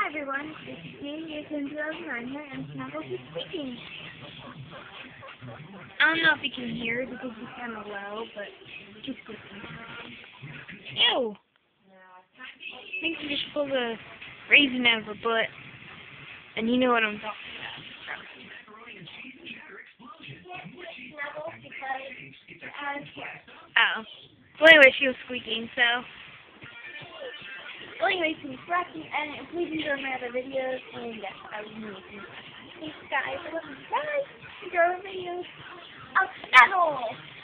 everyone, this is me, it's in 2009 here, and Snuggles is speaking. I don't know if you can hear because it's kind of low, but she's speaking. Ew! I think she just pulled a raisin out of her butt, and you know what I'm talking about. Oh. Well, anyway, she was squeaking, so. Well, anyway, please like and please enjoy my other videos, and yes, I will be making thanks, guys. I love you guys. Enjoy my videos. Snuggles!